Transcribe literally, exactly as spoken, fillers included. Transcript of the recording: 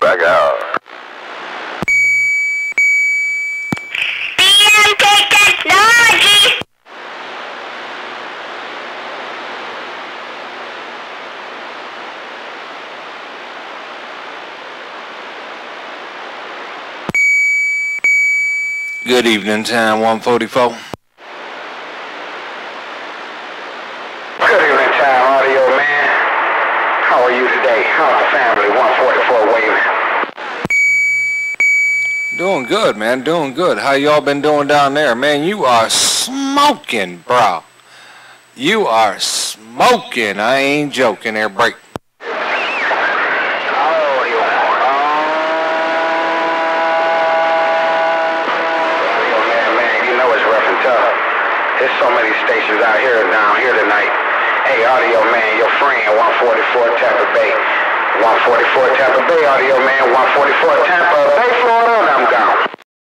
back out. B M K Technology! Good evening, time one forty-four. Good evening, time audio, man. How are you today? How's the family? one forty-four waving. Doing good, man. Doing good. How y'all been doing down there? Man, you are smoking, bro. You are smoking. I ain't joking there, break. There's so many stations out here down here tonight. Hey, audio man, your friend, one forty-four Tampa Bay. one forty-four Tampa Bay, audio man, one forty-four Tampa